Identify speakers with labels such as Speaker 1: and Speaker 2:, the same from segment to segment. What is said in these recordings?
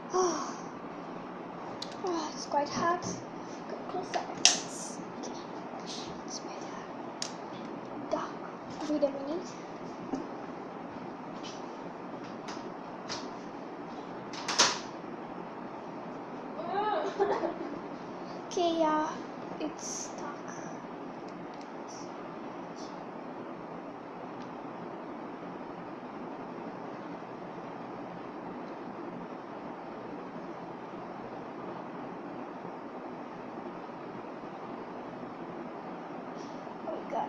Speaker 1: It's quite hot. Get closer. Okay. It's better. Dark. Wait a minute. Okay, yeah, it's stuck. Oh my god.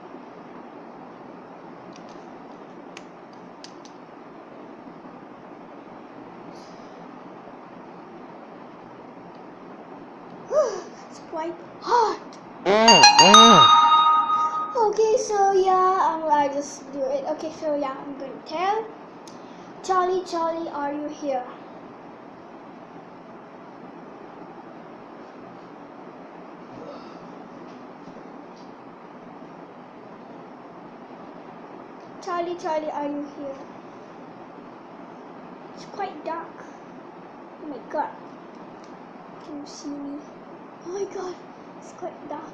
Speaker 1: It's quite hot. Okay, so yeah, I just do it. Okay, so yeah, I'm going to tell. Charlie, Charlie, are you here? Charlie, Charlie, are you here? It's quite dark. Oh my god. Can you see me? Oh my god, it's quite dark.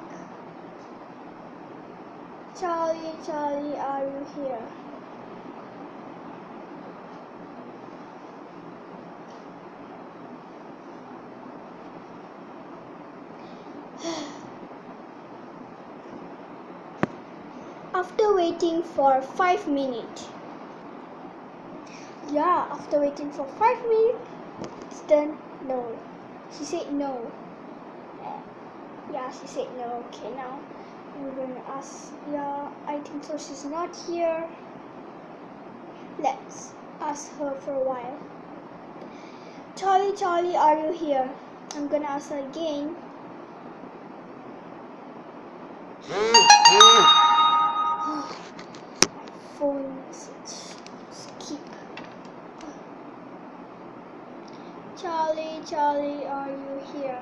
Speaker 1: Charlie, Charlie, are you here? After waiting for 5 minutes. Yeah, after waiting for 5 minutes, it's done. No. She said no. Yeah, she said no. Okay, now we're going to ask. Yeah, I think so. She's not here. Let's ask her for a while. Charlie, Charlie, are you here? I'm going to ask her again. Phone message. Skip. Charlie, Charlie, are you here?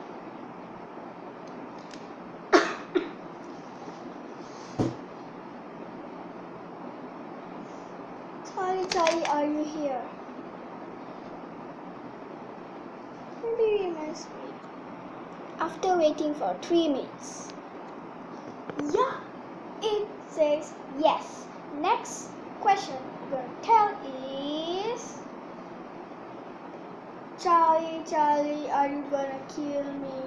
Speaker 1: Charlie, Charlie, are you here? Maybe we must wait. After waiting for 3 minutes. Yeah, it says yes. Next question I'm going to tell is, Charlie, Charlie, are you gonna kill me?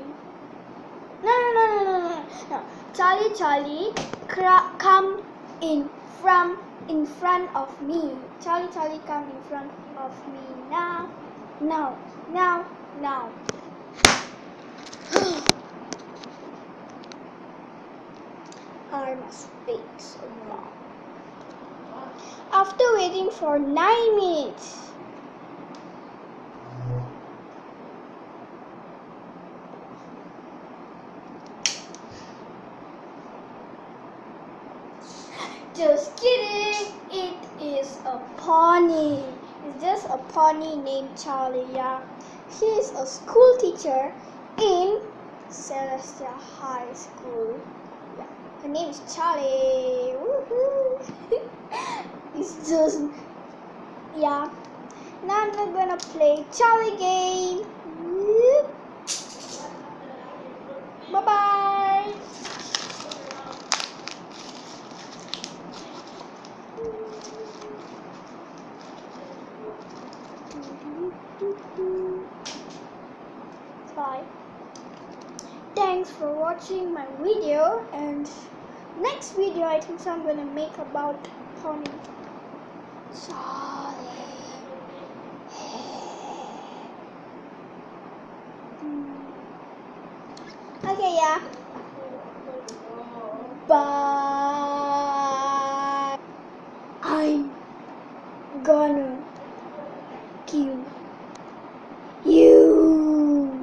Speaker 1: No. Charlie, Charlie, come in front of me. Charlie, Charlie, come in front of me now. I must wait so long. After waiting for 9 minutes. Just kidding, it is a pony. It's just a pony named Charlie. Yeah, he is a school teacher in Celestia High School. Yeah, her name is Charlie. Woohoo! It's just, yeah. Now I'm not gonna play Charlie game. Bye bye. Bye. Thanks for watching my video, and next video I think so I'm gonna make about pony. Charlie. Okay, yeah. Bye. I'm gonna kill you.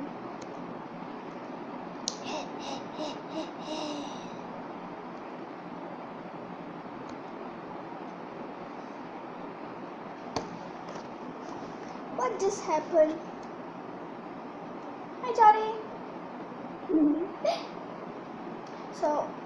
Speaker 1: What just happened? Hi, Johnny. So